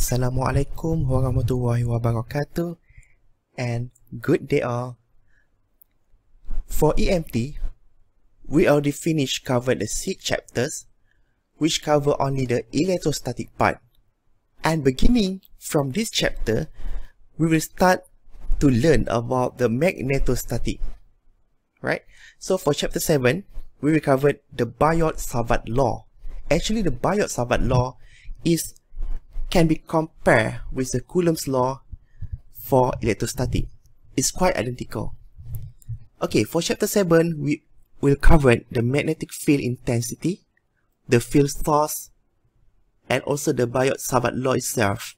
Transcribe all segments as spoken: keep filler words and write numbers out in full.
Assalamualaikum warahmatullahi wabarakatuh and good day all. For E M T, we already finished covered the six chapters which cover only the electrostatic part, and beginning from this chapter we will start to learn about the magnetostatic, right? So for chapter seven we will cover the BIOT-SAVART law. Actually the BIOT-SAVART law is can be compared with the Coulomb's law for electrostatic. It's quite identical. Okay, for chapter seven, we will cover the magnetic field intensity, the field source, and also the BIOT-SAVART law itself.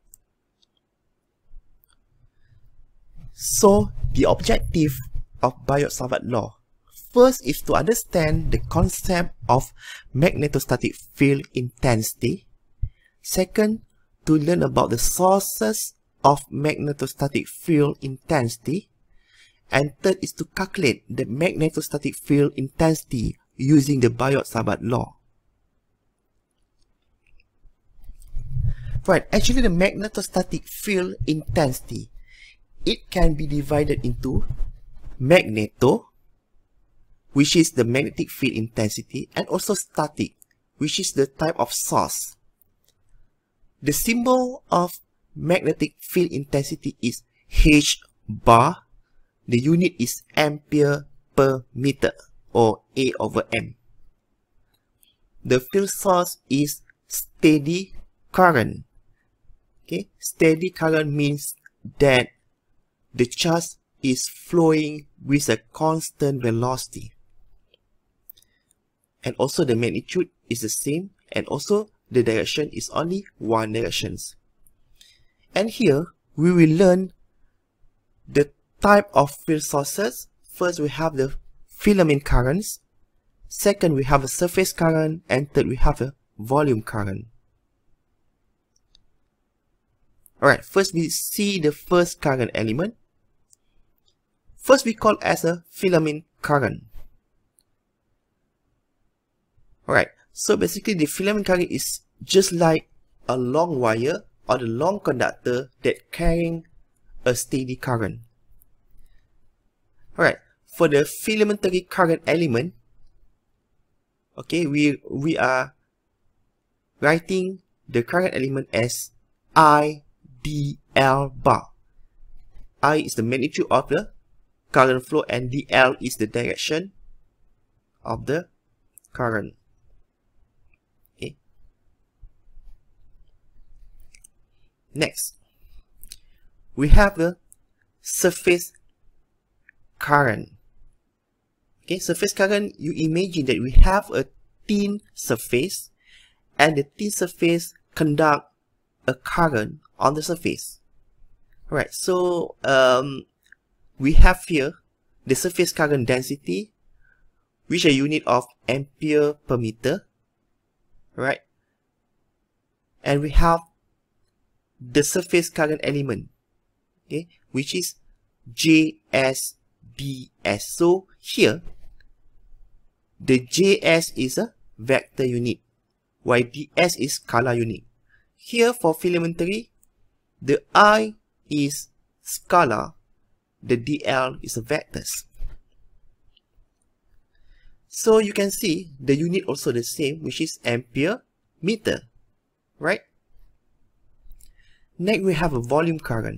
So, the objective of BIOT-SAVART law first is to understand the concept of magnetostatic field intensity. Second, to learn about the sources of magnetostatic field intensity. And third is to calculate the magnetostatic field intensity using the BIOT-SAVART law. Right, actually the magnetostatic field intensity, it can be divided into magneto, which is the magnetic field intensity, and also static, which is the type of source. The symbol of magnetic field intensity is H bar. The unit is ampere per meter, or A over M. The field source is steady current. Okay, steady current means that the charge is flowing with a constant velocity. And also the magnitude is the same, and also the direction is only one direction. And here we will learn the type of field sources. First we have the filament currents, second we have a surface current, and third we have a volume current. Alright, first we see the first current element. First we call as a filament current. Alright, so basically the filament current is just like a long wire or the long conductor that carrying a steady current. Alright, for the filamentary current element, okay, we, we are writing the current element as I D L bar. I is the magnitude of the current flow and D L is the direction of the current. Okay. Next, we have the surface current. Okay, surface current, you imagine that we have a thin surface and the thin surface conduct a current on the surface. Alright, so um, we have here the surface current density, which is a unit of ampere per meter. Right, and we have the surface current element, okay, which is J S D S. So here the J S is a vector unit while D S is scalar unit. Here for filamentary, the I is scalar, the D L is a vectors. So you can see the unit also the same, which is ampere meter, right? Next we have a volume current.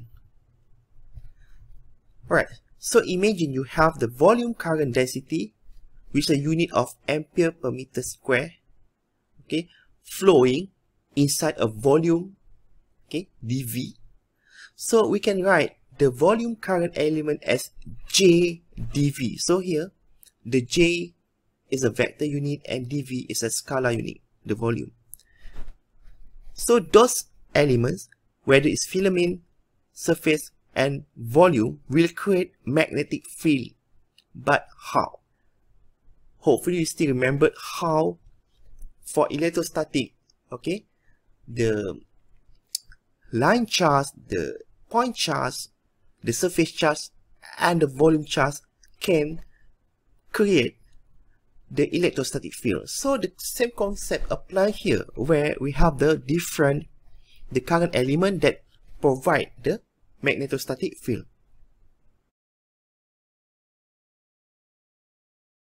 Alright, so imagine you have the volume current density, which is a unit of ampere per meter square, okay, flowing inside a volume, okay, D V. So we can write the volume current element as J D V. So here the J is a vector unit and D V is a scalar unit, the volume. So those elements, whether it's filament, surface, and volume, will create magnetic field. But how? Hopefully you still remember how for electrostatic, okay, the line charge, the point charge, the surface charge, and the volume charge can create the electrostatic field. So the same concept apply here, where we have the different the current element that provide the magnetostatic field.